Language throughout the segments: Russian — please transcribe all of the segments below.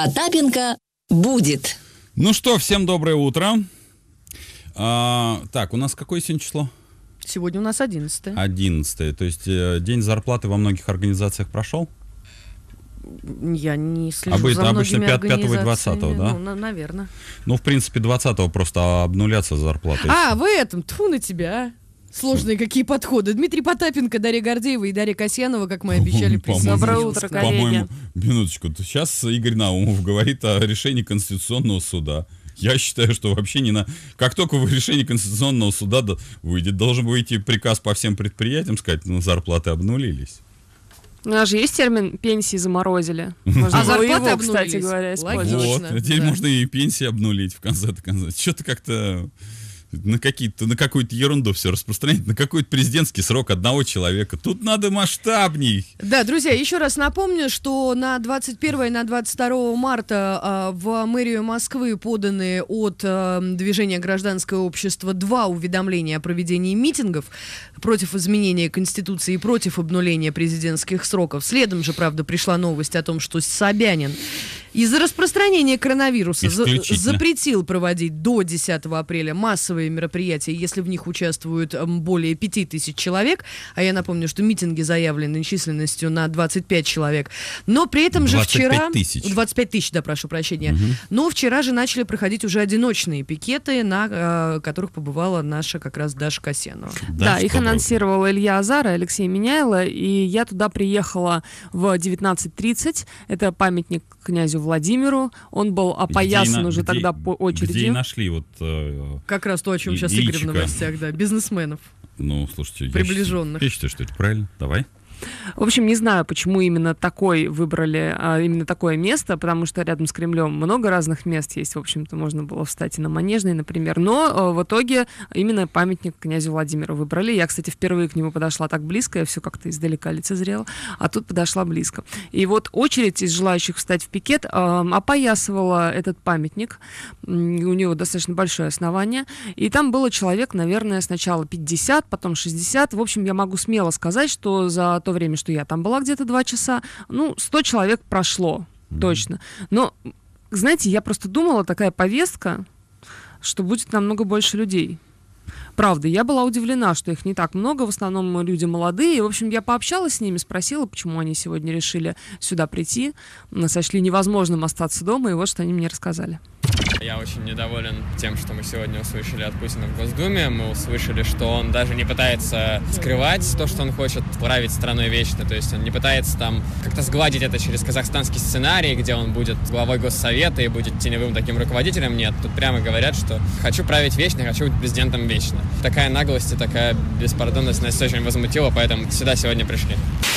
Потапенко будет. Ну что, всем доброе утро. Так, у нас какое сегодня число? Сегодня у нас 11-е. 11-е. То есть день зарплаты во многих организациях прошел? Я не слежу за обычно многими 5-го и 20-го, да? Ну, наверное. Ну, в принципе, 20-го просто обнулятся зарплаты. В этом, тьфу на тебя. Сложные какие подходы. Дмитрий Потапенко, Дарья Гордеева и Дарья Касьянова, как мы обещали, присоединились. Доброе утро, коллеги. По-моему, минуточку. Сейчас Игорь Наумов говорит о решении Конституционного суда. Я считаю, что вообще как только в решении Конституционного суда выйдет, должен выйти приказ по всем предприятиям, сказать, зарплаты обнулились. У нас же есть термин «пенсии заморозили». Можно зарплаты его, обнулились. кстати говоря, использовать. Логично. Вот, теперь Да. можно и пенсии обнулить в конце-то концов. Что-то как-то на какую-то ерунду все распространять, на какой-то президентский срок одного человека. Тут надо масштабней. Да, друзья, еще раз напомню, что на 21 и на 22 марта в мэрию Москвы поданы от движения «Гражданское общество» 2 уведомления о проведении митингов против изменения Конституции и против обнуления президентских сроков. Следом же, правда, пришла новость о том, что Собянин из-за распространения коронавируса запретил проводить до 10 апреля массовые мероприятия, если в них участвуют более 5000 человек. А я напомню, что митинги заявлены численностью на 25 человек. Но при этом же 25 вчера... тысяч. 25 тысяч, да, прошу прощения. Но вчера же начали проходить уже одиночные пикеты, на которых побывала наша как раз Даша Касьянова. Да, их анонсировал Илья Азар и Алексей Миняйло, и я туда приехала в 19:30. Это памятник князю Владимиру. Он был опоясан уже тогда по очереди. Где и нашли вот... Как раз то, о чем сейчас Игорь в новостях, да, бизнесменов. Ну, слушайте, приближенных. Я считаю, что это правильно. Давай. В общем, не знаю, почему именно выбрали именно такое место, потому что рядом с Кремлем много разных мест есть. В общем-то, можно было встать и на Манежной, например. Но в итоге именно памятник князю Владимиру выбрали. Я, кстати, впервые к нему подошла так близко, я все как-то издалека лицезрела, а тут подошла близко. И вот очередь из желающих встать в пикет опоясывала этот памятник. У него достаточно большое основание. И там было человек, наверное, сначала 50, потом 60. В общем, я могу смело сказать, что за то время, что я там была где-то 2 часа, 100 человек прошло, точно. Но, знаете, я просто думала, такая повестка, что будет намного больше людей. Правда, я была удивлена, что их не так много, в основном люди молодые. В общем, я пообщалась с ними, спросила, почему они сегодня решили сюда прийти. Сочли невозможным остаться дома, и вот что они мне рассказали. Я очень недоволен тем, что мы сегодня услышали от Путина в Госдуме. Мы услышали, что он даже не пытается скрывать то, что он хочет править страной вечно. То есть он не пытается там как-то сгладить это через казахстанский сценарий, где он будет главой Госсовета и будет теневым таким руководителем. Нет, тут прямо говорят, что хочу править вечно, хочу быть президентом вечно. Такая наглость и такая беспардонность нас очень возмутила, поэтому сюда сегодня пришли.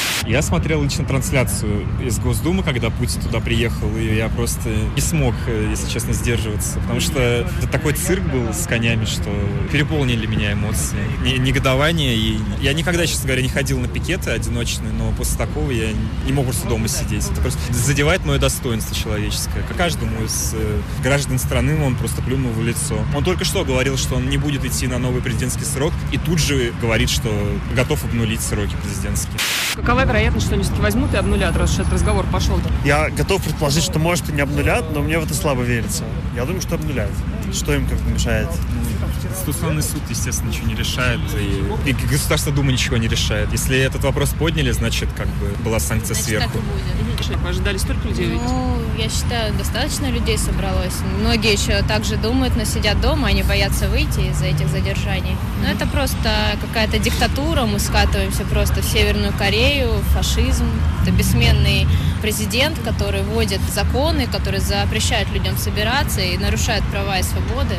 Я смотрел лично трансляцию из Госдумы, когда Путин туда приехал, и я просто не смог, если честно, сдерживаться, потому что это такой цирк был с конями, что переполнили меня эмоции, негодование. И я никогда, честно говоря, не ходил на пикеты одиночные, но после такого я не мог просто дома сидеть. Это просто задевает мое достоинство человеческое. Как каждому из граждан страны он просто плюнул в лицо. Он только что говорил, что он не будет идти на новый президентский срок, и тут же говорит, что готов обнулить сроки президентские. Какова вероятность, что они все-таки возьмут и обнулят, раз этот разговор пошел-то? Я готов предположить, что, может, и не обнулят, но мне в это слабо верится. Я думаю, что обнуляют. Что им как-то мешает? Конституционный суд, естественно, ничего не решает, и Государственная Дума ничего не решает. Если этот вопрос подняли, значит, как бы была санкция сверху. Вы ожидали столько людей увидеть? Я считаю, достаточно людей собралось. Многие еще так же думают, но сидят дома, они боятся выйти из-за этих задержаний. Но это просто какая-то диктатура, мы скатываемся просто в Северную Корею, фашизм. Это бессменный президент, который вводит законы, который запрещает людям собираться и нарушает права и свободы.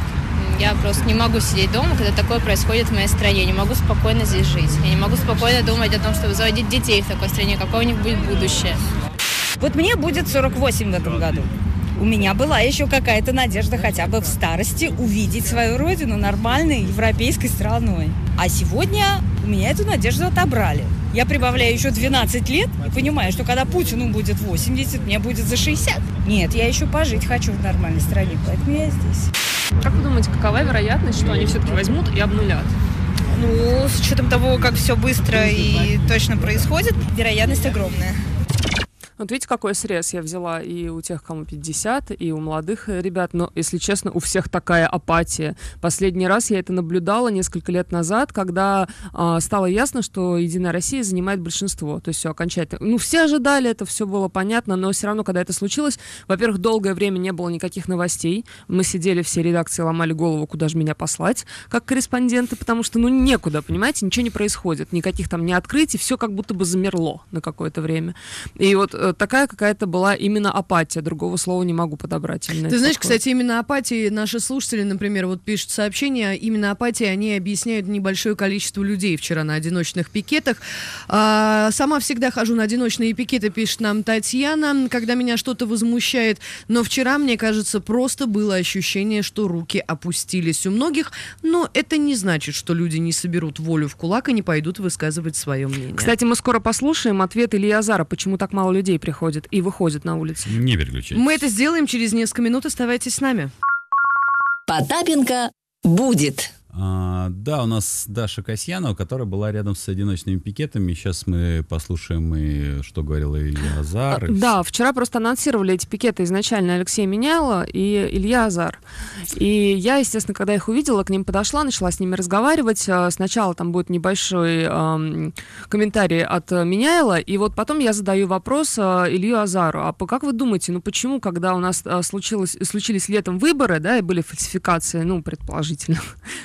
Я просто не могу сидеть дома, когда такое происходит в моей стране. Я не могу спокойно здесь жить. Я не могу спокойно думать о том, чтобы заводить детей в такой стране, какое у них будет будущее. Вот мне будет 48 в этом году. У меня была еще какая-то надежда хотя бы в старости увидеть свою родину нормальной европейской страной. А сегодня у меня эту надежду отобрали. Я прибавляю еще 12 лет и понимаю, что когда Путину будет 80, мне будет за 60. Нет, я еще пожить хочу в нормальной стране, поэтому я здесь. Как вы думаете, какова вероятность, что они все-таки возьмут и обнулят? С учетом того, как все быстро и точно происходит, вероятность огромная. Вот видите, какой срез я взяла и у тех, кому 50, и у молодых ребят. Но, если честно, у всех такая апатия. Последний раз я это наблюдала несколько лет назад, когда стало ясно, что «Единая Россия» занимает большинство. То есть все окончательно. Ну, все ожидали, это все было понятно, но все равно, когда это случилось, во-первых, долгое время не было никаких новостей. Мы сидели, все редакции ломали голову, куда же меня послать, как корреспонденты, потому что, ну, некуда, понимаете, ничего не происходит. Никаких там не открытий, все как будто бы замерло на какое-то время. И вот такая какая-то была именно апатия, другого слова не могу подобрать. Ты знаешь, кстати, именно апатии наши слушатели, например, вот пишут сообщения, именно апатии они объясняют небольшое количество людей вчера на одиночных пикетах. Сама всегда хожу на одиночные пикеты, пишет нам Татьяна, когда меня что-то возмущает, но вчера, мне кажется, просто было ощущение, что руки опустились у многих, но это не значит, что люди не соберут волю в кулак и не пойдут высказывать свое мнение. Кстати, мы скоро послушаем ответ Ильи Азара, почему так мало людей приходит и выходит на улицу. Не переключайтесь. Мы это сделаем через несколько минут. Оставайтесь с нами. Потапенко будет. Да, у нас Даша Касьянова, которая была рядом с одиночными пикетами. Сейчас мы послушаем, и что говорил Илья Азар. Да, вчера просто анонсировали эти пикеты изначально Алексей Меняйло и Илья Азар. И я, естественно, когда их увидела, к ним подошла, начала с ними разговаривать. Сначала там будет небольшой комментарий от Меняйло, и вот потом я задаю вопрос Илью Азару. А как вы думаете, ну почему, когда у нас случились летом выборы, да, и были фальсификации, ну, предположительно,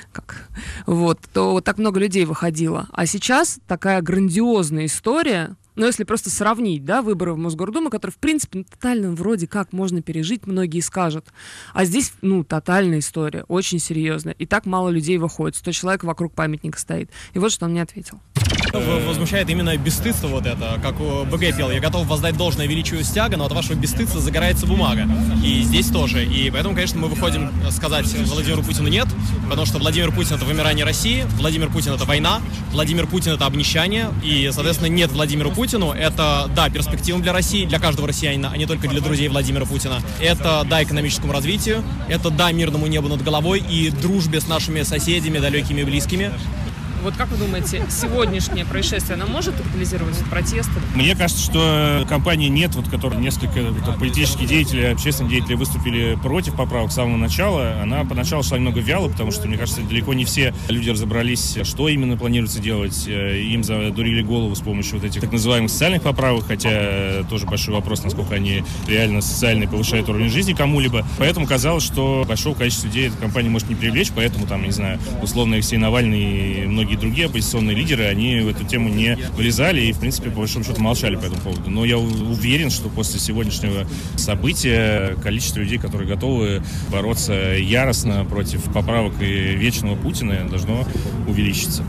вот, то так много людей выходило. А сейчас такая грандиозная история, ну, если просто сравнить, да, выборы в Мосгордуму, которые, в принципе, ну, тотально вроде как можно пережить, многие скажут. А здесь, ну, тотальная история, очень серьезная. И так мало людей выходит, 100 человек вокруг памятника стоит. И вот что он мне ответил. Возмущает именно бесстыдство вот это, как у БГ пел. Я готов воздать должное величию стяга, но от вашего бесстыдства загорается бумага. И здесь тоже. И поэтому, конечно, мы выходим сказать Владимиру Путину нет, потому что Владимир Путин — это вымирание России, Владимир Путин — это война, Владимир Путин — это обнищание, и, соответственно, нет Владимиру Путину. Это, да, перспективам для России, для каждого россиянина, а не только для друзей Владимира Путина. Это, да, экономическому развитию, это, да, мирному небу над головой и дружбе с нашими соседями, далекими и близкими. Вот как вы думаете, сегодняшнее происшествие, оно может капитализировать протесты? Мне кажется, что компании «Нет», вот, которой несколько политических деятелей, общественных деятелей выступили против поправок с самого начала, она поначалу шла немного вяло, потому что, мне кажется, далеко не все люди разобрались, что именно планируется делать. Им задурили голову с помощью вот этих так называемых социальных поправок, хотя тоже большой вопрос, насколько они реально социально повышают уровень жизни кому-либо. Поэтому казалось, что большого количества людей эта компания может не привлечь, поэтому там, не знаю, условно Алексей Навальный и многие другие оппозиционные лидеры, они в эту тему не вылезали и, в принципе, по большому счету молчали по этому поводу. Но я уверен, что после сегодняшнего события количество людей, которые готовы бороться яростно против поправок и вечного Путина, должно увеличиться.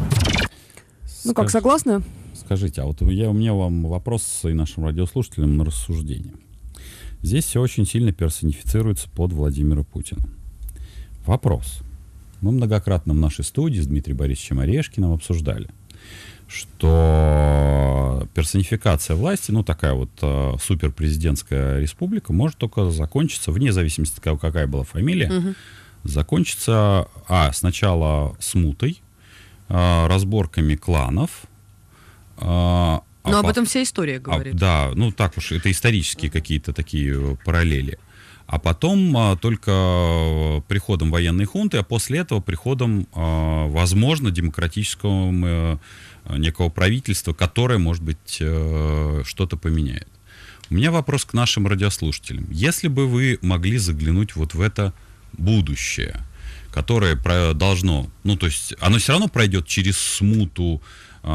Ну как, согласны? Скажите, а вот у меня вам вопрос и нашим радиослушателям на рассуждение. Здесь все очень сильно персонифицируется под Владимира Путина. Вопрос. Мы многократно в нашей студии с Дмитрием Борисовичем Орешкиным обсуждали, что персонификация власти, ну такая вот суперпрезидентская республика, может только закончиться, вне зависимости от того, какая была фамилия, закончится сначала смутой, разборками кланов. Но об этом вся история говорит. Да, ну так уж, это исторические какие-то такие параллели. А потом только приходом военной хунты, а после этого приходом, возможно, демократического некого правительства, которое, может быть, что-то поменяет. У меня вопрос к нашим радиослушателям. Если бы вы могли заглянуть вот в это будущее, которое должно, ну, то есть оно все равно пройдет через смуту,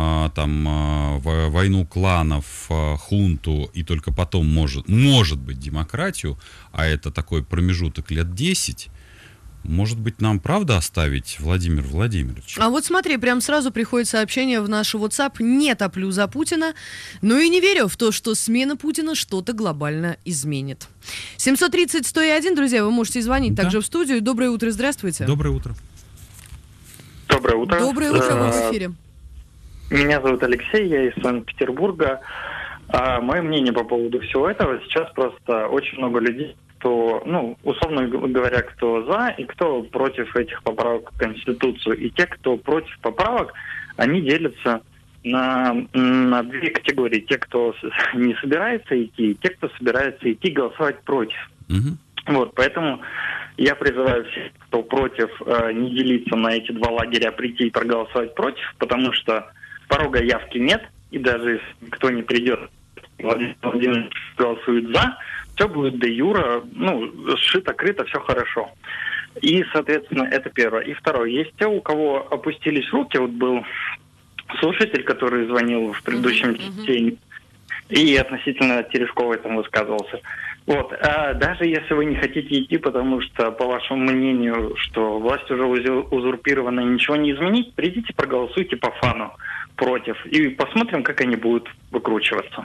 войну кланов, хунту, и только потом может быть демократию, а это такой промежуток лет 10, может быть, нам правда оставить Владимира Владимировича? А вот смотри, прям сразу приходит сообщение в наш WhatsApp: не топлю за Путина, но и не верю в то, что смена Путина что-то глобально изменит. 730-101, друзья, вы можете звонить также в студию. Доброе утро, здравствуйте. Доброе утро. Доброе утро. Доброе утро, вы в эфире. Меня зовут Алексей, я из Санкт-Петербурга. Мое мнение по поводу всего этого: сейчас просто очень много людей, кто, ну, условно говоря, кто за и кто против этих поправок в Конституцию. И те, кто против поправок, они делятся на две категории. Те, кто не собирается идти, и те, кто собирается идти голосовать против. Вот, поэтому я призываю всех, кто против, не делиться на эти два лагеря, прийти и проголосовать против, потому что порога явки нет, и даже если никто не придет, Владимир Владимирович голосует за, все будет де-юра, сшито-крыто, все хорошо. И, соответственно, это первое. И второе, есть те, у кого опустились руки, вот был слушатель, который звонил в предыдущем чтении, и относительно Терешковой там высказывался. Вот, даже если вы не хотите идти, потому что, по вашему мнению, что власть уже узурпирована, ничего не изменить, придите, проголосуйте по фану против, и посмотрим, как они будут выкручиваться.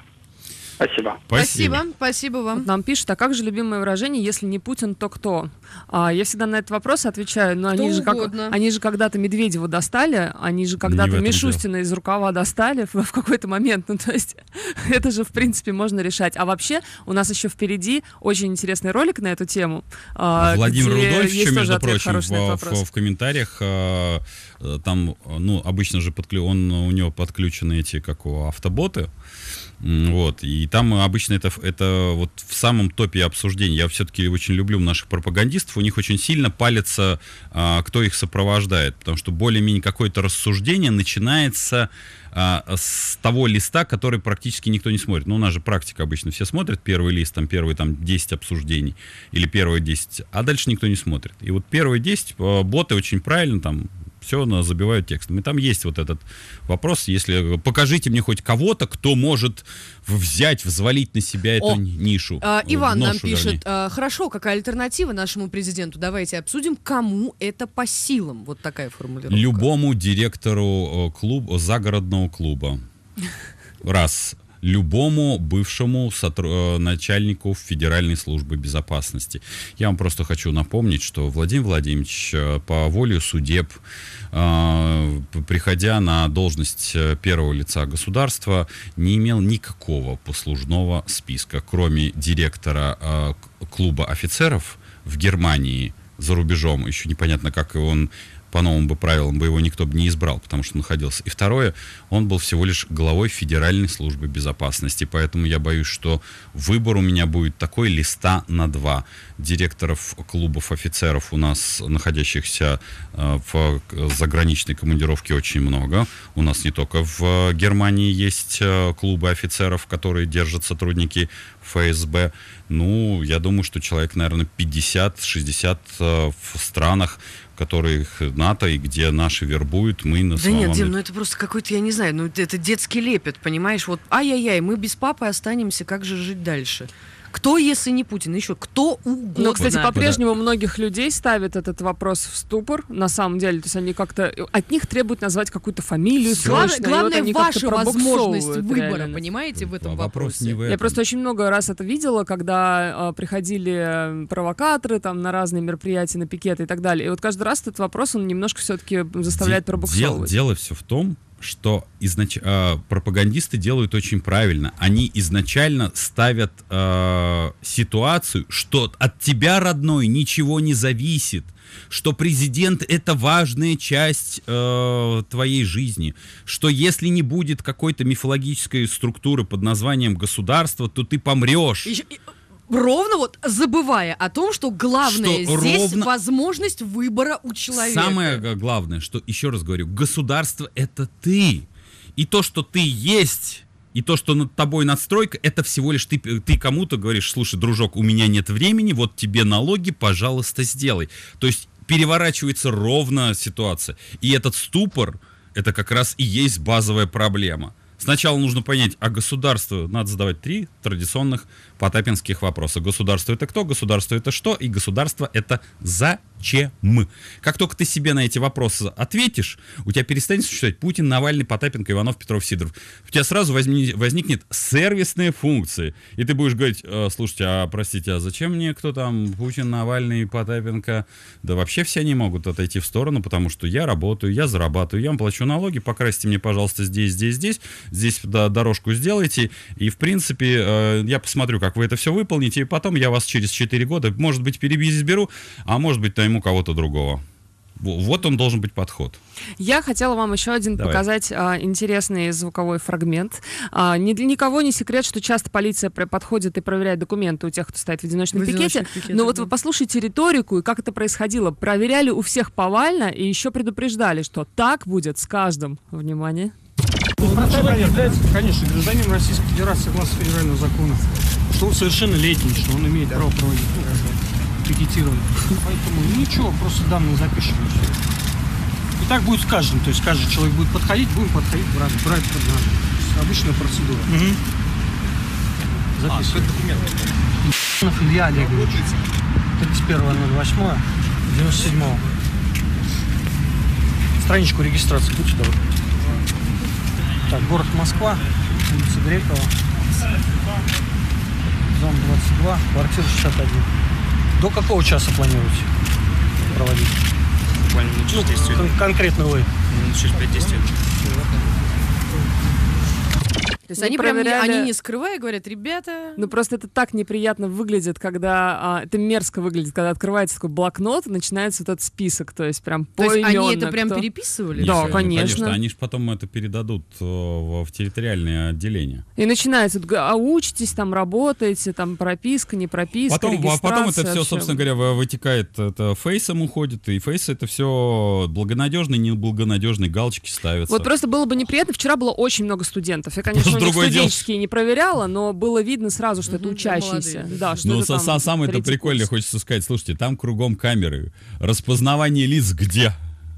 Спасибо. Спасибо вам. Вот нам пишут, а как же любимое выражение, если не Путин, то кто? Я всегда на этот вопрос отвечаю, но они же когда-то Медведева достали, они же когда-то Мишустина из рукава достали в какой-то момент, то есть это же в принципе можно решать. А вообще у нас еще впереди очень интересный ролик на эту тему. Владимир Рудольфович, между прочим, в комментариях, там, обычно же у него подключены эти, автоботы. Вот, и там обычно это вот в самом топе обсуждений. Я все-таки очень люблю наших пропагандистов, у них очень сильно палится, кто их сопровождает, потому что более-менее какое-то рассуждение начинается с того листа, который практически никто не смотрит. У нас же практика обычно, все смотрят первый лист, первые 10 обсуждений, или первые 10, а дальше никто не смотрит. И вот первые 10 боты очень правильно все забивают текстом. И там есть вот этот вопрос, если покажите мне хоть кого-то, кто может взвалить на себя эту нишу. Иван нам пишет, хорошо, какая альтернатива нашему президенту? Давайте обсудим, кому это по силам. Вот такая формулировка. Любому директору загородного клуба. Раз. Любому бывшему начальнику Федеральной службы безопасности. Я вам просто хочу напомнить, что Владимир Владимирович по воле судеб, приходя на должность первого лица государства, не имел никакого послужного списка, кроме директора клуба офицеров в Германии, за рубежом. Еще непонятно, как он по новым правилам его никто бы не избрал, потому что он находился. И второе, он был всего лишь главой Федеральной службы безопасности, поэтому я боюсь, что выбор у меня будет такой листа на 2. Директоров клубов офицеров у нас, находящихся в заграничной командировке, очень много. У нас не только в Германии есть клубы офицеров, которые держат сотрудники ФСБ. Я думаю, что человек, наверное, 50-60 в странах, которых НАТО и где наши вербуют, мы на самом деле... Да нет, Дим, это просто какой-то, я не знаю, это детский лепет, понимаешь? Вот ай-яй-яй, мы без папы останемся, как же жить дальше? Кто, если не Путин? Еще кто угодно. Но, кстати, по-прежнему многих людей ставят этот вопрос в ступор, на самом деле. То есть они как-то... От них требуют назвать какую-то фамилию. Главное, ваша возможность выбора, понимаете, в этом вопросе. Я просто очень много раз это видела, когда приходили провокаторы на разные мероприятия, на пикеты и так далее. И вот каждый раз этот вопрос, он немножко все-таки заставляет пробуксовывать. Дело все в том, что пропагандисты делают очень правильно. Они изначально ставят ситуацию, что от тебя, родной, ничего не зависит, что президент — это важная часть твоей жизни, что если не будет какой-то мифологической структуры под названием государство, то ты помрешь. Ровно забывая о том, что главное здесь возможность выбора у человека. Самое главное, что, еще раз говорю, государство — это ты. И то, что ты есть, и то, что над тобой надстройка, это всего лишь ты кому-то говоришь: слушай, дружок, у меня нет времени, вот тебе налоги, пожалуйста, сделай. То есть переворачивается ровно ситуация. И этот ступор, это как раз и есть базовая проблема. Сначала нужно понять, а государству надо задавать 3 традиционных потапинских вопроса. Государство — это кто? Государство — это что? И государство — это зачем? Как только ты себе на эти вопросы ответишь, у тебя перестанет существовать Путин, Навальный, Потапенко, Иванов, Петров, Сидоров. У тебя сразу возникнет сервисные функции. И ты будешь говорить: слушайте, простите, а зачем мне кто там, Путин, Навальный, Потапенко? Да вообще все они могут отойти в сторону, потому что я работаю, я зарабатываю, я вам плачу налоги, покрасьте мне, пожалуйста, здесь дорожку сделайте. И, в принципе, я посмотрю, как вы это все выполните, и потом я вас через 4 года, может быть, переизберу, а может быть, найму кого-то другого. Вот он должен быть подход. Я хотела вам еще один показать интересный звуковой фрагмент. Ни для никого не секрет, что часто полиция подходит и проверяет документы у тех, кто стоит в одиночном пикете. Но вот вы послушайте риторику и как это происходило. Проверяли у всех повально и еще предупреждали, что так будет с каждым. Внимание. Человек является, конечно, гражданином Российской Федерации согласно федерального закона, что он совершеннолетний, что он имеет право проводить пикетирование. Поэтому ничего, просто данные запишем. И так будет с каждым. То есть каждый человек будет подходить, будем подходить, брать под данные. Обычная процедура. Записывать документы. Илья Олегович. 31.08. 97. Страничку регистрации будьте добры. Так, город Москва, улица Грекова, зона 22, квартира 61. До какого часа планируете проводить? Буквально через 10 минут. Конкретно вы? Через 5-10 минут. То есть они проверяли... прям они не скрывая говорят, ребята... Ну просто это так неприятно выглядит, когда... это мерзко выглядит, когда открывается такой блокнот, начинается вот этот список, то есть прям поименно. То есть они это прям переписывали? Да, конечно. Они же потом это передадут в территориальное отделение. И начинается, учитесь, там работаете, там прописка, не прописка, регистрация. Потом это все, собственно говоря, вытекает, это фейсом уходит, и фейс это все благонадежные, неблагонадежные галочки ставятся. Вот просто было бы неприятно, вчера было очень много студентов. Я, конечно, студенческие не проверяла, но было видно сразу, что это учащиеся. Да, что это там самое-то прикольное, хочется сказать, слушайте, там кругом камеры. Распознавание лиц где?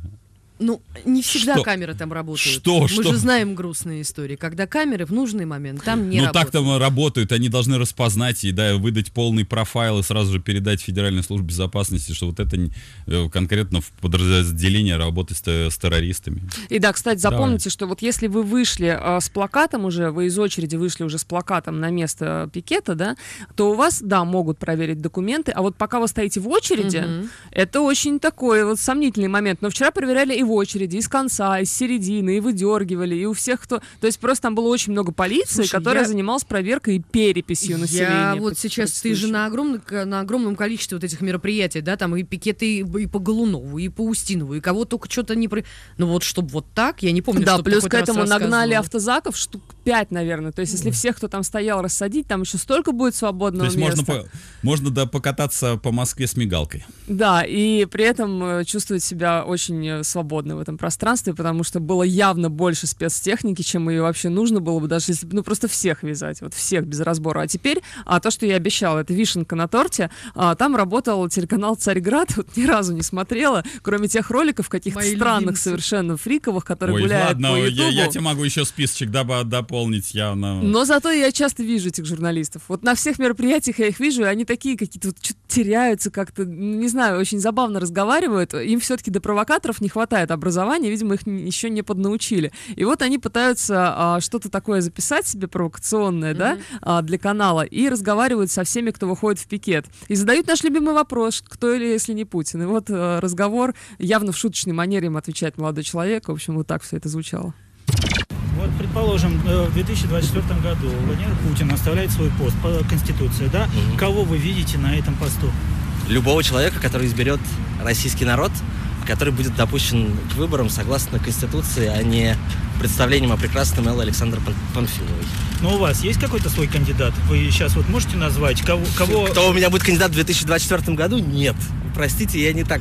Ну, не всегда камеры там работают. Мы же знаем грустные истории, когда камеры в нужный момент там не работают. Ну, так там работают, они должны распознать и выдать полный профайл и сразу же передать Федеральной службе безопасности, что вот это конкретно в подразделении работы с террористами. И да, кстати, запомните, что вот если вы вышли с плакатом уже, вы из очереди вышли уже с плакатом на место пикета, да, то у вас, да, могут проверить документы, а вот пока вы стоите в очереди, это очень такой вот сомнительный момент. Но вчера проверяли и в очереди, и с конца, и с середины, и выдергивали, и у всех, кто... То есть просто там было очень много полиции, которая занималась проверкой и переписью населения. Я вот сейчас, ты же на огромном количестве вот этих мероприятий, да, там и пикеты и по Голунову, и по Устинову, и кого только что-то не... Ну вот, чтобы вот так, я не помню, да, плюс к этому нагнали автозаков штук 5, наверное. То есть если всех, кто там стоял, рассадить, там еще столько будет свободного места. То есть можно покататься по Москве с мигалкой. Да, и при этом чувствовать себя очень свободно в этом пространстве, потому что было явно больше спецтехники, чем ее вообще нужно было бы, даже если просто всех вязать, вот всех без разбора. А теперь то, что я обещала, это вишенка на торте. Там работал телеканал «Царьград», вот ни разу не смотрела, кроме тех роликов каких-то странных, совершенно фриковых, которые гуляют по Ютубу. Я тебе могу еще списочек дополнить явно. Но зато я часто вижу этих журналистов. Вот на всех мероприятиях я их вижу, и они такие какие-то вот что-то теряются как-то, не знаю, очень забавно разговаривают. Им все-таки до провокаторов не хватает образования, видимо, их еще не поднаучили. И вот они пытаются что-то такое записать себе провокационное, да, для канала, и разговаривают со всеми, кто выходит в пикет. И задают наш любимый вопрос, кто или если не Путин. И вот разговор явно в шуточной манере им отвечает молодой человек. В общем, вот так все это звучало. Вот, предположим, в 2024 году Владимир Путин оставляет свой пост по Конституции, да? Кого вы видите на этом посту? Любого человека, который изберет российский народ, который будет допущен к выборам согласно Конституции, а не представлением о прекрасном Эллы Александре Панфиловой. Но у вас есть какой-то свой кандидат? Вы сейчас вот можете назвать? Кого... Кто у меня будет кандидат в 2024 году? Нет. Простите, я не так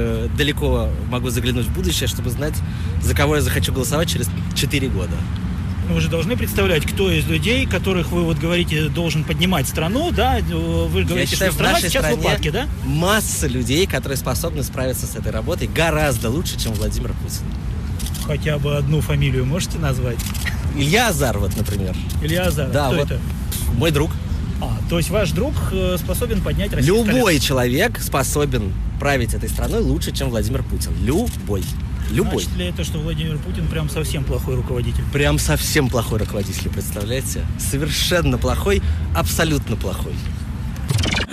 далеко могу заглянуть в будущее, чтобы знать, за кого я захочу голосовать через 4 года. Вы же должны представлять, кто из людей, которых вы вот говорите, должен поднимать страну, да? Вы говорите, что страна сейчас в упадке, да? Масса людей, которые способны справиться с этой работой гораздо лучше, чем Владимир Путин. Хотя бы одну фамилию можете назвать? Илья Азар, вот, например. Илья Азар, да, кто вот это? Мой друг. То есть ваш друг способен поднять Россию? Любой человек способен править этой страной лучше, чем Владимир Путин. Любой. Значит ли это, что Владимир Путин прям совсем плохой руководитель? Прям совсем плохой руководитель, представляете? Совершенно плохой, абсолютно плохой.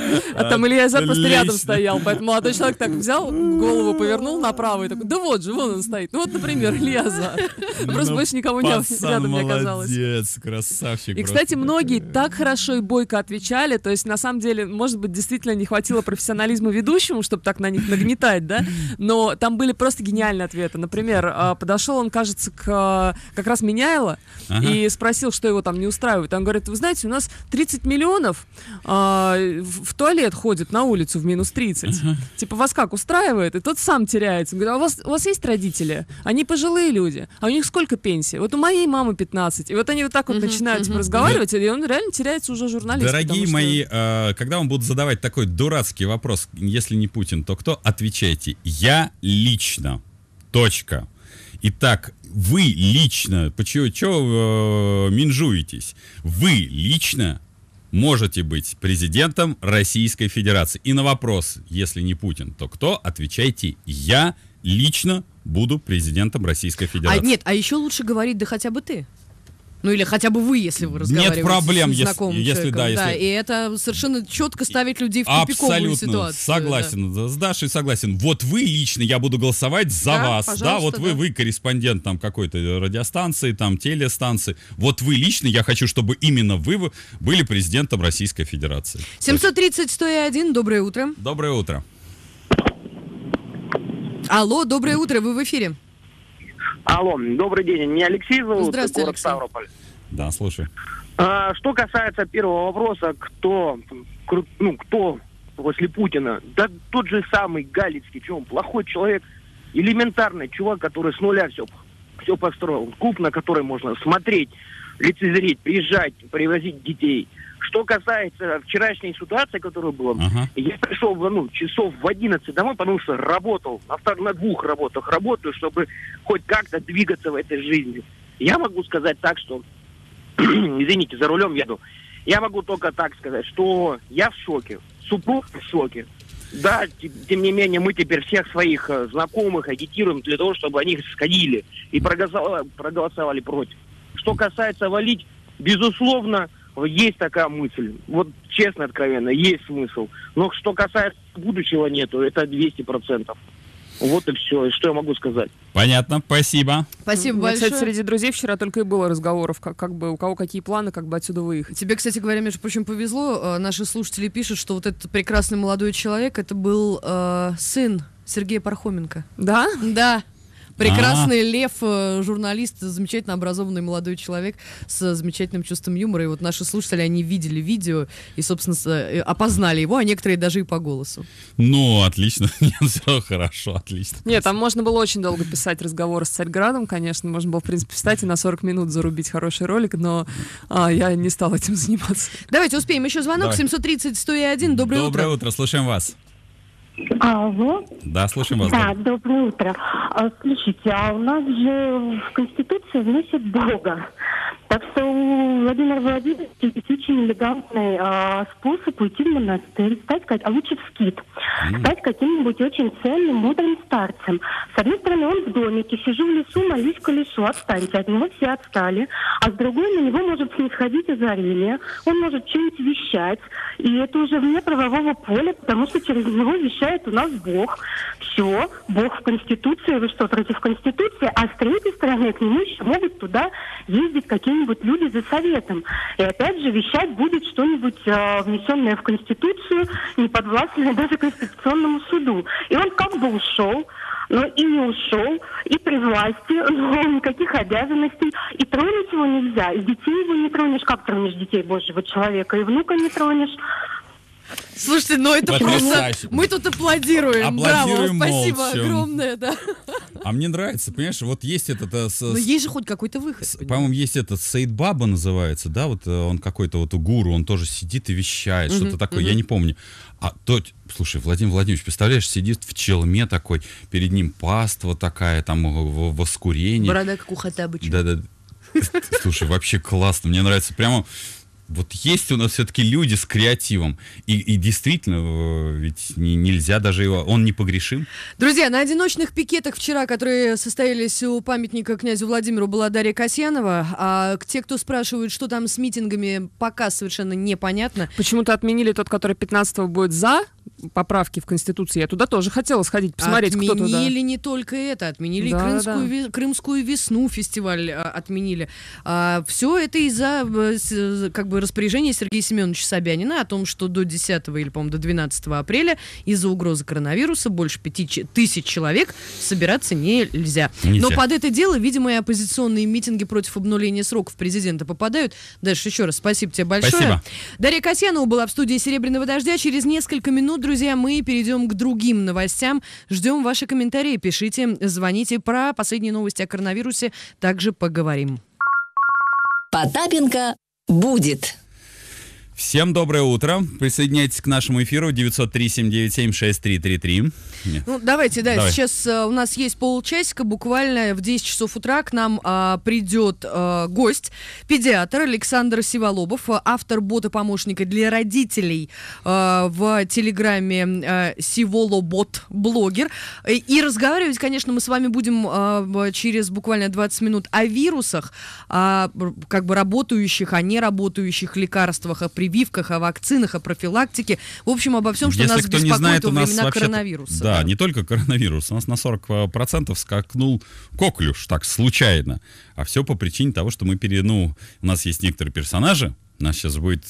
А там Ильязар просто рядом стоял, поэтому молодой человек так взял, голову повернул направо и такой, да вот же, вон он стоит. Ну вот, например, Ильязар. Просто больше никого рядом не оказалось. Молодец, красавчик. И, кстати, многие так хорошо и бойко отвечали, то есть, на самом деле, может быть, действительно не хватило профессионализма ведущему, чтобы так на них нагнетать, да, но там были просто гениальные ответы. Например, подошел он, кажется, к как раз Меняйло и спросил, что его там не устраивает. Он говорит, вы знаете, у нас 30 миллионов в туалет ходит на улицу в минус 30. Типа, вас как, устраивает? И тот сам теряется. Он говорит, у вас есть родители? Они пожилые люди. А у них сколько пенсии? Вот у моей мамы 15. И вот они вот так вот начинают разговаривать, и он реально теряется уже журналист. Дорогие мои, когда вам будут задавать такой дурацкий вопрос, если не Путин, то кто? Отвечайте. Я лично. Точка. Итак, вы лично, чего минжуетесь? Вы лично можете быть президентом Российской Федерации. И на вопрос, если не Путин, то кто? Отвечайте, я лично буду президентом Российской Федерации. Нет, а еще лучше говорить, да хотя бы ты. Ну или хотя бы вы, если вы разговариваете Нет проблем, с знакомым человеком. Да, и это совершенно четко ставит людей в тупиковую ситуацию. Согласен, да. С Дашей согласен. Вот вы лично, я буду голосовать за вас. Да, вот вы корреспондент там какой-то радиостанции, там телестанции. Вот вы лично, я хочу, чтобы именно вы были президентом Российской Федерации. 730-101, доброе утро. Доброе утро. Алло, доброе утро, вы в эфире. Алло, добрый день. Меня Алексей зовут, здравствуйте, город Алексей. Ставрополь. Да, слушай. Что касается первого вопроса, кто после Путина? Да тот же самый Галицкий, что он плохой человек, элементарный чувак, который с нуля все построил. Клуб, на который можно смотреть, лицезреть, приезжать, привозить детей. Что касается вчерашней ситуации, которая была, я пришел часов в 11 домой, потому что работал, на 2 работах работаю, чтобы хоть как-то двигаться в этой жизни. Я могу сказать так, что, извините, за рулем еду, я могу только так сказать, что я в шоке, супруг в шоке. Да, тем не менее, мы теперь всех своих знакомых агитируем для того, чтобы они сходили и проголосовали против. Что касается валить, безусловно, есть такая мысль. Вот честно, откровенно, есть смысл. Но что касается будущего нету, это 200%. Вот и все. И что я могу сказать? Понятно, спасибо. Спасибо большое. Кстати, среди друзей вчера только и было разговоров, как бы у кого какие планы, как бы отсюда выехать. Тебе, кстати говоря, между прочим, повезло. Наши слушатели пишут, что вот этот прекрасный молодой человек, это был сын Сергея Пархоменко. Да? Да. Прекрасный Лев, журналист, замечательно образованный молодой человек с замечательным чувством юмора. И вот наши слушатели, они видели видео и, собственно, опознали его, а некоторые даже и по голосу. Ну, отлично. Нет, все хорошо, отлично. Нет, там можно было очень долго писать разговоры с Царьградом, конечно. Можно было, в принципе, встать и на 40 минут зарубить хороший ролик, но я не стала этим заниматься. Давайте успеем. Еще звонок. 730-101. Доброе утро. Доброе утро. Слушаем вас. Алло. Да, слушаем вас. Да, доброе утро. Слушайте, у нас же в Конституции вносят Бога. Так что у Владимира Владимировича есть очень элегантный способ уйти в монастырь, а лучше в скит, стать каким-нибудь очень ценным, мудрым старцем. С одной стороны, он в домике, сижу в лесу, молюсь колесу, отстаньте, от него все отстали. А с другой, на него может снисходить озарение, он может что-нибудь вещать. И это уже вне правового поля, потому что через него вещает у нас Бог. Все, Бог в Конституции, вы что, против Конституции? А с третьей стороны, к нему еще могут туда ездить какие-нибудь люди за советом. И опять же, вещать будет что-нибудь внесенное в Конституцию, не подвластное даже Конституционному суду. И он как бы ушел, но и не ушел, и при власти, но никаких обязанностей. И тронуть его нельзя, и детей его не тронешь. Как тронешь детей Божьего человека? И внука не тронешь. Слушайте, ну это просто... Мы тут аплодируем. Аплодируем. Браво, спасибо молча. Огромное, да. А мне нравится, понимаешь, вот есть этот... Но есть же хоть какой-то выход. По-моему, есть этот Саид Баба называется, да, вот он какой-то вот гуру, он тоже сидит и вещает, что-то такое, я не помню. Слушай, Владимир Владимирович, представляешь, сидит в челме такой, перед ним паства такая, там воскурение. Борода, как у Хаттабыча. Да-да. Слушай, вообще классно, мне нравится, прямо... вот есть у нас все-таки люди с креативом. И действительно, ведь нельзя даже его... Он непогрешим. Друзья, на одиночных пикетах вчера, которые состоялись у памятника князю Владимиру, была Дарья Касьянова. А те, кто спрашивают, что там с митингами, пока совершенно непонятно. Почему-то отменили тот, который 15-го будет за поправки в Конституции. Я туда тоже хотела сходить, посмотреть, кто туда. Отменили не только это, отменили Крымскую весну, фестиваль отменили. Все это из-за распоряжения Сергея Семеновича Собянина о том, что до 10 или, по-моему, до 12 апреля из-за угрозы коронавируса больше 5000 человек собираться нельзя. Но под это дело, видимо, и оппозиционные митинги против обнуления сроков президента попадают. Дальше еще раз спасибо тебе большое. Спасибо. Дарья Касьянова была в студии «Серебряного дождя». Через несколько минут, друзья, мы перейдем к другим новостям. Ждем ваши комментарии, пишите, звоните. Про последние новости о коронавирусе также поговорим. Потапенко будет. Всем доброе утро. Присоединяйтесь к нашему эфиру 903-797-6333. Ну, давайте. Сейчас у нас есть полчасика, буквально в 10 часов утра к нам придет гость, педиатр Александр Сиволобов, автор бота-помощника для родителей в телеграме Сиволобот, блогер. И разговаривать, конечно, мы с вами будем через буквально 20 минут о вирусах, о работающих, о неработающих лекарствах, о прививках, о вакцинах, о профилактике. В общем, обо всем, что нас беспокоит во времена коронавируса. Да, не только коронавирус. У нас на 40% скакнул коклюш, так, случайно. А все по причине того, что у нас есть некоторые персонажи. У нас сейчас будет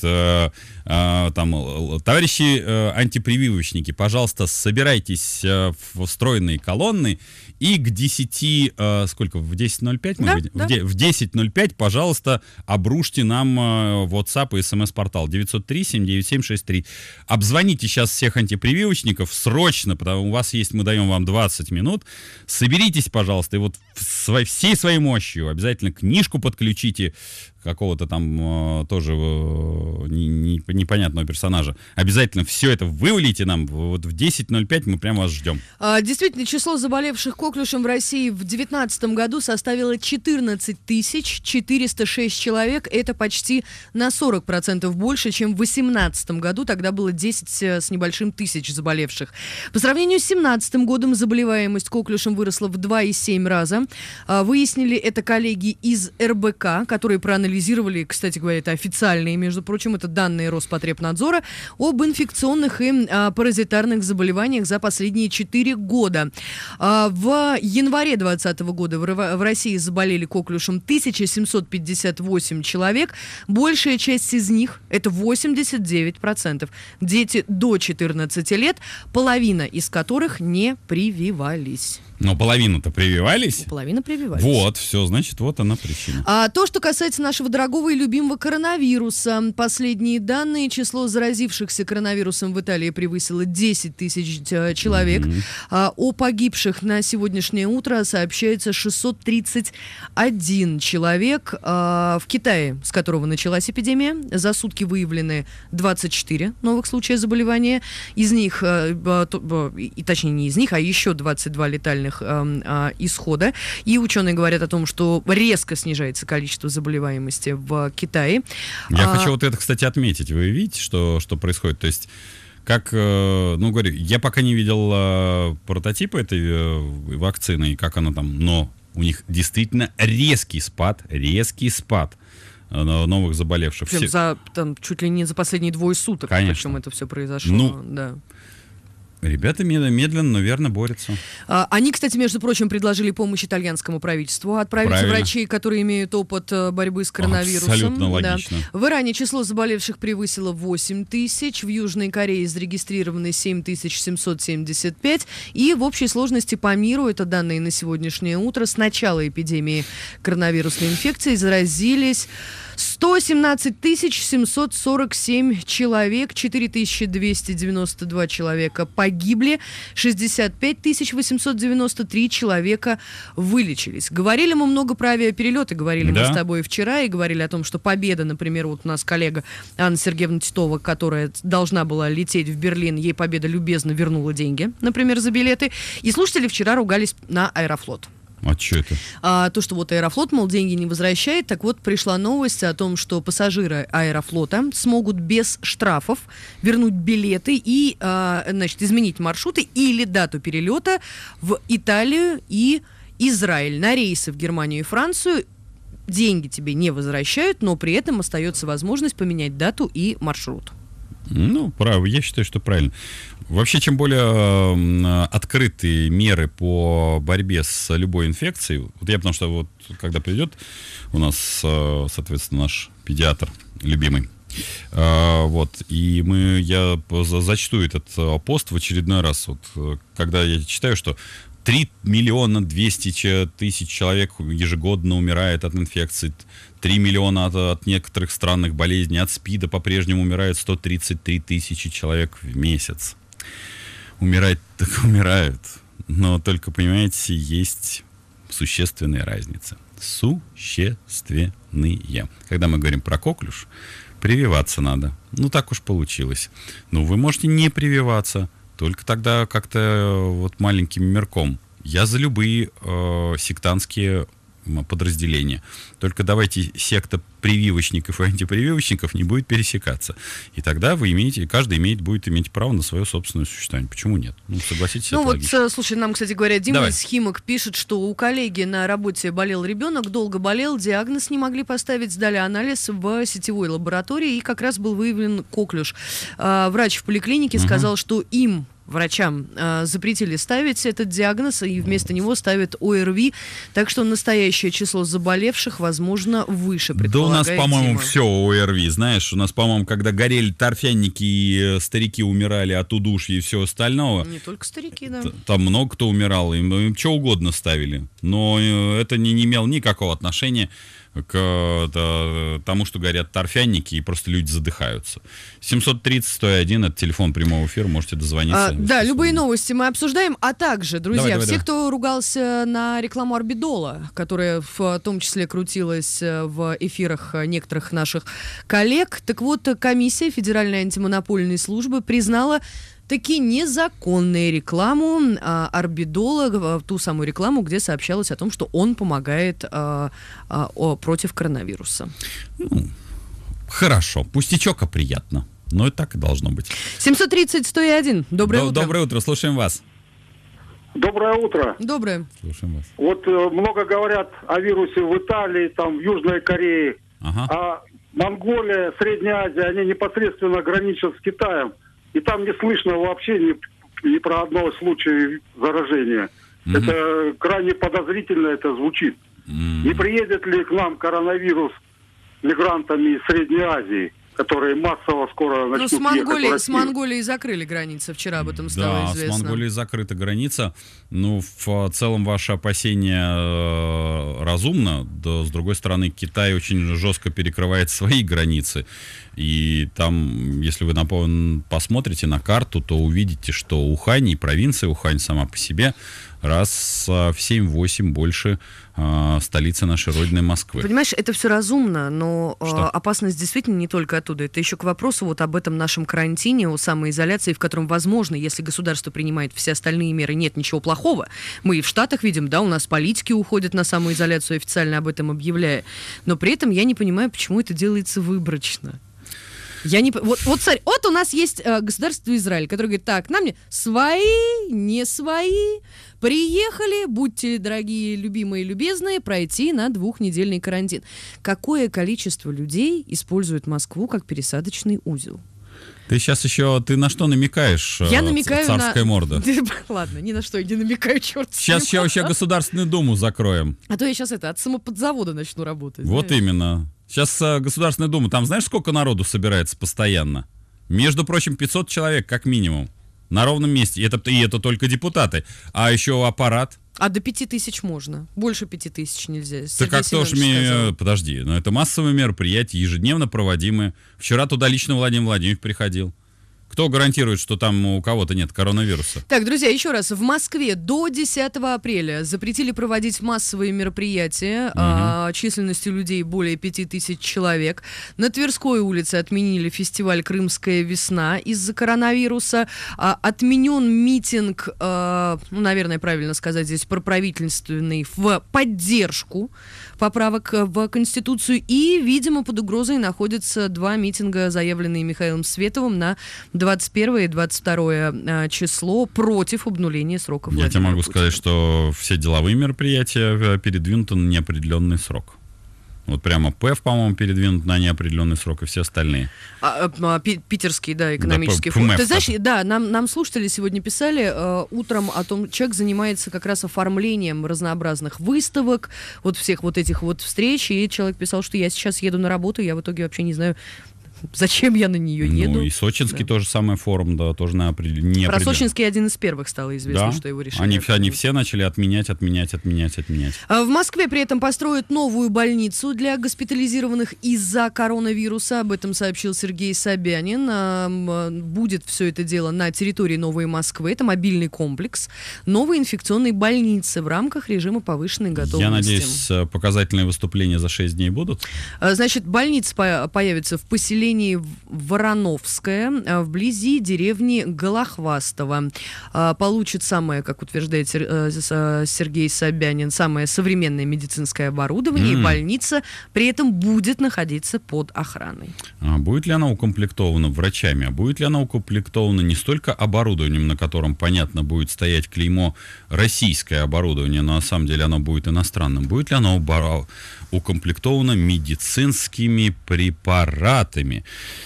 товарищи антипрививочники, пожалуйста, собирайтесь в стройные колонны и к 10, в 10:05 мы выйдем? В 10:05, пожалуйста, обрушьте нам WhatsApp и смс-портал 903-797-63. Обзвоните сейчас всех антипрививочников срочно, потому что у вас есть, мы даем вам 20 минут. Соберитесь, пожалуйста, и вот всей своей мощью обязательно книжку подключите, какого-то там тоже непонятного персонажа. Обязательно все это вывалите нам. Вот в 10:05 мы прямо вас ждем. Действительно, число заболевших коклюшем в России в 2019 году составило 14 406 человек. Это почти на 40% больше, чем в 2018 году. Тогда было 10 с небольшим тысяч заболевших. По сравнению с 2017 годом заболеваемость коклюшем выросла в 2,7 раза. Выяснили это коллеги из РБК, которые проанализировали, кстати говоря, это официальные, между прочим, это данные Роспотребнадзора об инфекционных и паразитарных заболеваниях за последние 4 года. В январе 2020 года в России заболели коклюшем 1758 человек. Большая часть из них, это 89%, дети до 14 лет, половина из которых не прививались. Но половину-то прививались? Половина прививались. Вот, все, значит, вот она причина. То, что касается нашего дорогого и любимого коронавируса. Последние данные: число заразившихся коронавирусом в Италии превысило 10 тысяч человек. О погибших на сегодняшнее утро сообщается 631 человек. В Китае, с которого началась эпидемия, за сутки выявлены 24 новых случая заболевания. Из них, точнее не из них, а еще 22 летальных исхода. И ученые говорят о том, что резко снижается количество заболеваемости в Китае. Я хочу вот это, кстати, отметить. Вы видите, что происходит? То есть, говорю, я пока не видел прототипа этой вакцины, и как она там, но у них действительно резкий спад новых заболевших. Причем чуть ли не за последние 2 суток. Конечно. Причем это все произошло. Да. Ребята медленно, но верно борются. Они, кстати, между прочим, предложили помощь итальянскому правительству. Отправить врачей, которые имеют опыт борьбы с коронавирусом. Абсолютно логично. В Иране число заболевших превысило 8 тысяч. В Южной Корее зарегистрированы 7775. И в общей сложности по миру, это данные на сегодняшнее утро, с начала эпидемии коронавирусной инфекции заразились 117 747 человек, 4292 человека погибли, 65 893 человека вылечились. Говорили мы много про авиаперелеты, говорили мы с тобой вчера, и говорили о том, что победа, например, вот у нас коллега Анна Сергеевна Титова, которая должна была лететь в Берлин, ей победа любезно вернула деньги, например, за билеты. И слушатели вчера ругались на Аэрофлот. А что это? То, что вот Аэрофлот, мол, деньги не возвращает. Так вот, пришла новость о том, что пассажиры Аэрофлота смогут без штрафов вернуть билеты и, значит, изменить маршруты или дату перелета в Италию и Израиль. На рейсы в Германию и Францию деньги тебе не возвращают, но при этом остается возможность поменять дату и маршрут. Ну, право, я считаю, что правильно. Вообще, чем более открытые меры по борьбе с любой инфекцией, вот я потому что вот когда придет у нас, соответственно, наш педиатр любимый, вот, и я зачту этот пост в очередной раз, вот, когда я читаю, что 3 миллиона 200 тысяч человек ежегодно умирает от инфекций, 3 миллиона от некоторых странных болезней, от СПИДа по-прежнему умирает 133 тысячи человек в месяц. Умирать так умирают, но только, понимаете, есть существенные разницы. Существенные. Когда мы говорим про коклюш, прививаться надо. Ну, так уж получилось. Ну, вы можете не прививаться, только тогда как-то вот маленьким мерком. Я за любые сектантские подразделения. Только давайте секта прививочников и антипрививочников не будет пересекаться. И тогда каждый будет иметь право на свое собственное существование. Почему нет? Ну, согласитесь, ну это вот, логично. слушай, нам, кстати говоря, Дима из Химок пишет, что у коллеги на работе болел ребенок, долго болел, диагноз не могли поставить, сдали анализ в сетевой лаборатории, и как раз был выявлен коклюш. Врач в поликлинике сказал, что врачам запретили ставить этот диагноз, и вместо него ставят ОРВИ, так что настоящее число заболевших, возможно, выше, предполагает Да у нас, по-моему, Дима. все ОРВИ, знаешь, у нас, по-моему, когда горели торфяники и старики умирали от удушья и всего остального. Не только старики, да. Там много кто умирал, им что угодно ставили, но это не имело никакого отношения к тому, что горят торфяники, и просто люди задыхаются. 730-101, это телефон прямого эфира, можете дозвониться. Да, любые новости мы обсуждаем, а также, друзья, давай. кто ругался на рекламу Орбидола, которая в том числе крутилась в эфирах некоторых наших коллег, так вот, комиссия Федеральной антимонопольной службы признала таки незаконную рекламу Орбидола, ту самую рекламу, где сообщалось о том, что он помогает против коронавируса. Хорошо, пустячок, а приятно. Но и так и должно быть. 730-101. Доброе утро. Доброе утро, слушаем вас. Доброе утро. Доброе. Слушаем вас. Вот много говорят о вирусе в Италии, там, в Южной Корее. А Монголия, Средняя Азия, они непосредственно граничат с Китаем. И там не слышно вообще ни про одного случая заражения. Это крайне подозрительно это звучит. Не приедет ли к нам коронавирус мигрантами из Средней Азии, которые массово скоро начнут ехать в Россию? С Монголией закрыли границы, вчера об этом стало известно. Да, с Монголией закрыта граница. Ну, в целом, ваше опасение разумно. Да, с другой стороны, Китай очень жестко перекрывает свои границы. И там, если вы посмотрите на карту, то увидите, что Ухань и провинция Ухань сама по себе раз в 7-8 больше столицы нашей родины Москвы. Понимаешь, это все разумно, но опасность действительно не только оттуда. Это еще к вопросу вот об этом нашем карантине, о самоизоляции, в котором, возможно, если государство принимает все остальные меры, нет ничего плохого. Мы и в Штатах видим, да, у нас политики уходят на самоизоляцию, официально об этом объявляя. Но при этом я не понимаю, почему это делается выборочно. Вот смотри, вот у нас есть государство Израиль, которое говорит, так, нам свои, не свои, приехали, будьте, дорогие, любимые, любезные, пройти на 2-недельный карантин. Какое количество людей использует Москву как пересадочный узел? Ты сейчас еще, ты на что намекаешь? Я намекаю царская морда. Ладно, ни на что я не намекаю, черт. Сейчас еще Государственную Думу закроем. А то я сейчас от самоподзавода начну работать. Вот знаешь? Именно. Сейчас Государственная Дума, там знаешь, сколько народу собирается постоянно? Между прочим, 500 человек, как минимум. На ровном месте. И это только депутаты. А еще аппарат. А до 5000 можно. Больше 5000 нельзя. Так как тоже подожди, но это массовые мероприятия, ежедневно проводимые. Вчера туда лично Владимир Владимирович приходил. Кто гарантирует, что там у кого-то нет коронавируса? Так, друзья, еще раз. В Москве до 10 апреля запретили проводить массовые мероприятия численностью людей более 5000 человек. На Тверской улице отменили фестиваль «Крымская весна» из-за коронавируса. Отменен митинг, наверное, правильно сказать здесь, проправительственный в поддержку поправок в Конституцию. И, видимо, под угрозой находятся 2 митинга, заявленные Михаилом Световым на 21 и 22 число против обнуления сроков. Я тебе могу сказать, что все деловые мероприятия передвинуты на неопределенный срок. Вот прямо ПЭФ, по-моему, передвинут на неопределенный срок, и все остальные. Питерский, да, экономический форум. Ты знаешь, да, нам слушатели сегодня писали утром о том, человек занимается как раз оформлением разнообразных выставок, вот всех вот этих вот встреч, и человек писал, что я сейчас еду на работу, я в итоге вообще не знаю, зачем я на нее еду. Ну и Сочинский тоже самый форум, да, тоже на определенный. Про Сочинский один из первых стало известно, да? Что его решили. Они все начали отменять. В Москве при этом построят новую больницу для госпитализированных из-за коронавируса. Об этом сообщил Сергей Собянин. Будет все это дело на территории Новой Москвы. Это мобильный комплекс новой инфекционной больницы в рамках режима повышенной готовности. Я надеюсь, показательные выступления за 6 дней будут? Значит, больница появится в поселении Вороновская, вблизи деревни Голохвастово. Получит самое, как утверждает Сергей Собянин, самое современное медицинское оборудование, и больница при этом будет находиться под охраной. Будет ли она укомплектована врачами, а будет ли она укомплектована не столько оборудованием, на котором, понятно, будет стоять клеймо «российское оборудование», но на самом деле оно будет иностранным. Будет ли оно укомплектовано медицинскими препаратами?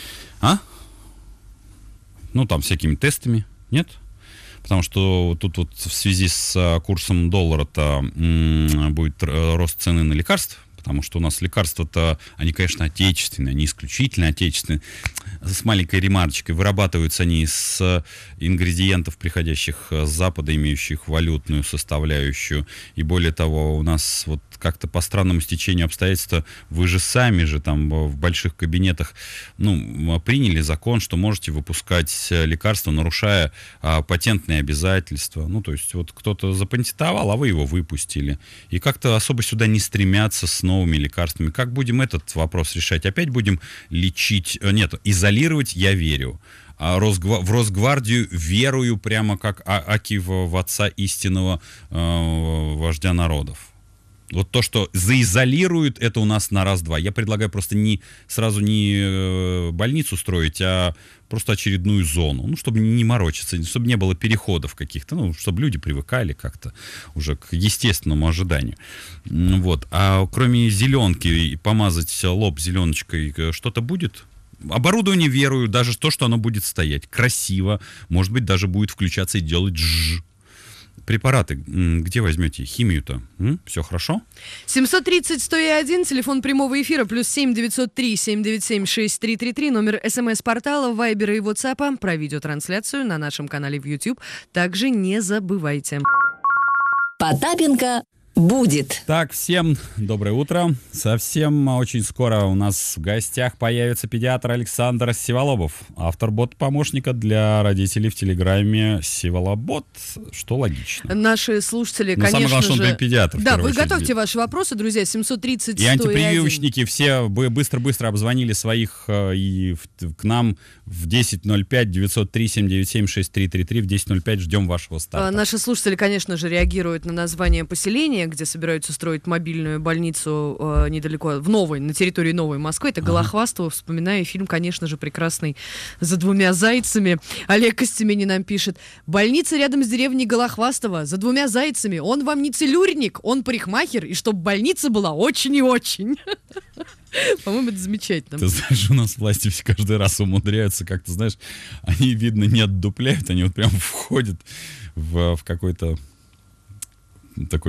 Ну, там, всякими тестами. Нет? Потому что тут вот в связи с курсом доллара-то будет рост цены на лекарства. Потому что у нас лекарства-то, они, конечно, отечественные, они исключительно отечественные. С маленькой ремарочкой. Вырабатываются они из ингредиентов, приходящих с Запада, имеющих валютную составляющую. И более того, у нас вот как-то по странному стечению обстоятельств, вы же сами же там в больших кабинетах приняли закон, что можете выпускать лекарства, нарушая патентные обязательства. Ну, то есть вот кто-то запатентовал, а вы его выпустили. И как-то особо сюда не стремятся с новыми лекарствами. Как будем этот вопрос решать? Опять будем лечить? Нет, изолировать я верю. В Росгвардию верую прямо как Аки в отца истинного вождя народов. Вот то, что заизолируют, это у нас на раз-два. Я предлагаю просто сразу не больницу строить, а просто очередную зону. Ну, чтобы не морочиться, чтобы не было переходов каких-то, чтобы люди привыкали как-то уже к естественному ожиданию. Вот. А кроме зеленки, помазать лоб зеленочкой, что-то будет? Оборудование верую, даже то, что оно будет стоять красиво, может быть, даже будет включаться и делать жжж. Препараты, где возьмете химию-то? Все хорошо? 730-101, телефон прямого эфира, +7 903 797 6333, номер СМС-портала, Вайбера и WhatsApp, про видеотрансляцию на нашем канале в YouTube. Также не забывайте. Потапенко будет. Так, всем доброе утро. Совсем очень скоро у нас в гостях появится педиатр Александр Сиволобов, автор бот-помощника для родителей в Телеграме Сиволобот, что логично. Наши слушатели, но конечно самое главное, же... что он педиатр. Да, вы готовьте ваши вопросы, друзья, 730-101. И антипрививочники все быстро-быстро обзвонили своих и к нам в 10:05 903 797 6333 в 10:05 ждем вашего старта. Наши слушатели, конечно же, реагируют на название поселения, где собираются строить мобильную больницу недалеко, на территории Новой Москвы. Это Голохвастово. Вспоминаю фильм, конечно же, прекрасный «За двумя зайцами». Олег Костемени нам пишет: больница рядом с деревней Голохвастово, за двумя зайцами. Он вам не целюрник, он парикмахер, и чтобы больница была очень и очень. По-моему, это замечательно. Ты знаешь, у нас власти каждый раз умудряются как-то, знаешь, они, видно, не отдупляют, они вот прям входят в какой-то такой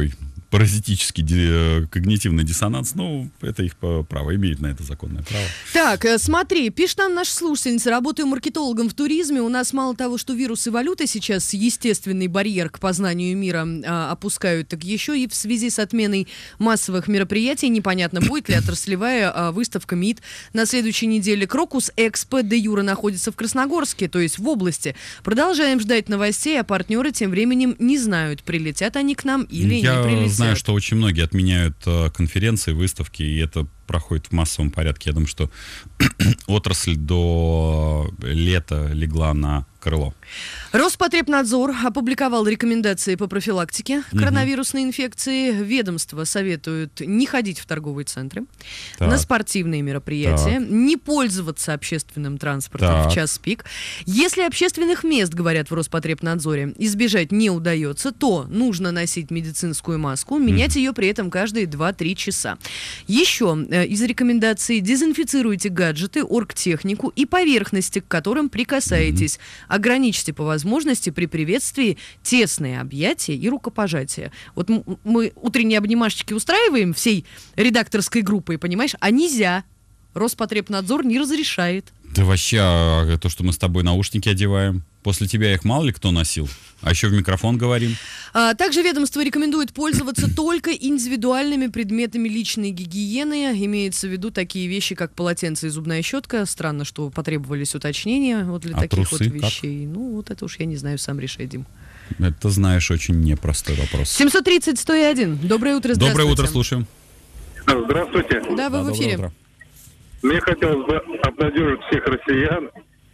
паразитический когнитивный диссонанс, ну, это их право, имеют на это законное право. Так, смотри, пишет нам наша слушательница, работаю маркетологом в туризме, у нас мало того, что вирусы валюты сейчас естественный барьер к познанию мира опускают, так еще и в связи с отменой массовых мероприятий непонятно, будет ли отраслевая выставка МИД на следующей неделе. Крокус Экспо де юре находится в Красногорске, то есть в области. Продолжаем ждать новостей, а партнеры тем временем не знают, прилетят они к нам или не прилетят. Я знаю, что очень многие отменяют конференции, выставки, и это проходит в массовом порядке. Я думаю, что отрасль до лета легла на крыло. Роспотребнадзор опубликовал рекомендации по профилактике коронавирусной инфекции. Ведомство советует не ходить в торговые центры, на спортивные мероприятия, не пользоваться общественным транспортом в час пик. Если общественных мест, говорят в Роспотребнадзоре, избежать не удается, то нужно носить медицинскую маску, менять ее при этом каждые 2-3 часа. Еще из рекомендаций: дезинфицируйте гаджеты, оргтехнику и поверхности, к которым прикасаетесь. Ограничьте по возможности при приветствии тесные объятия и рукопожатия. Вот мы утренние обнимашечки устраиваем всей редакторской группой, понимаешь, а нельзя. Роспотребнадзор не разрешает. Да вообще, то, что мы с тобой наушники одеваем, после тебя их мало ли кто носил, а еще в микрофон говорим. Также ведомство рекомендует пользоваться только индивидуальными предметами личной гигиены. Имеется в виду такие вещи, как полотенце и зубная щетка. Странно, что потребовались уточнения вот для таких вот вещей. Как? Ну, вот это уж я не знаю, сам решай, Дим. Это, знаешь, очень непростой вопрос. 730-101. Доброе утро, здравствуйте. Доброе утро, слушаем. Здравствуйте. Да, вы в эфире. Мне хотелось бы обнадежить всех россиян.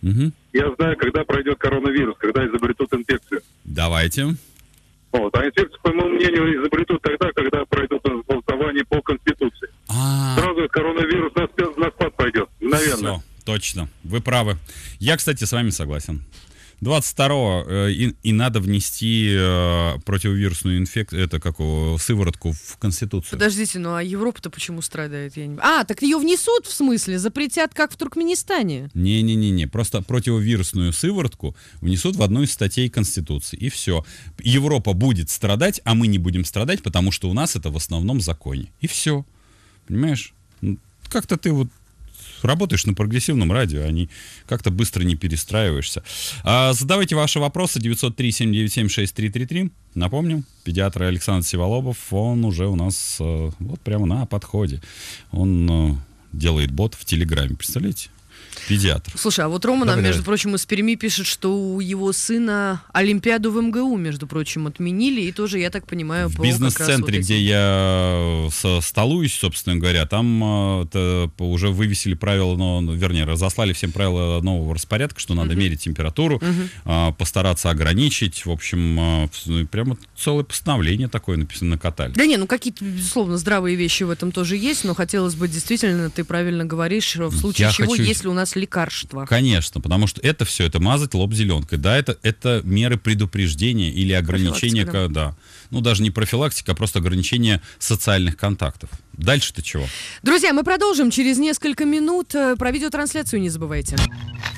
Я знаю, когда пройдет коронавирус, когда изобретут инфекцию. Давайте. Вот. А инфекцию, по моему мнению, изобретут тогда, когда пройдут голосование по Конституции. Сразу коронавирус на спад пойдет, мгновенно. Все, точно. Вы правы. Я, кстати, с вами согласен. 22-го и надо внести противовирусную инфекцию, сыворотку в Конституцию. Подождите, ну а Европа-то почему страдает? Так ее внесут, в смысле? Запретят, как в Туркменистане? Не-не-не, просто противовирусную сыворотку внесут в одну из статей Конституции, и все. Европа будет страдать, а мы не будем страдать, потому что у нас это в основном в законе. И все. Понимаешь? Как-то ты вот работаешь на прогрессивном радио, как-то быстро не перестраиваешься. Задавайте ваши вопросы. 903-797-6333. Напомню, педиатр Александр Сиволобов, он уже у нас вот прямо на подходе. Он делает бот в Телеграме, представляете? Педиатр. Слушай, а вот Рома нам, между прочим, из Перми пишет, что у его сына Олимпиаду в МГУ, между прочим, отменили, и тоже, я так понимаю, в бизнес-центре, вот где я столуюсь, собственно говоря, там уже вывесили правила, разослали всем правила нового распорядка, что надо мерить температуру, постараться ограничить, в общем, прямо целое постановление такое написано, накатали. Да какие-то, безусловно, здравые вещи в этом тоже есть, но хотелось бы действительно, ты правильно говоришь, в случае чего, если у нас лекарства. Конечно, потому что это все, это мазать лоб зеленкой. Да, это меры предупреждения или ограничения, да. Ну, даже не профилактика, а просто ограничение социальных контактов. Дальше-то чего? Друзья, мы продолжим через несколько минут. Про видеотрансляцию не забывайте.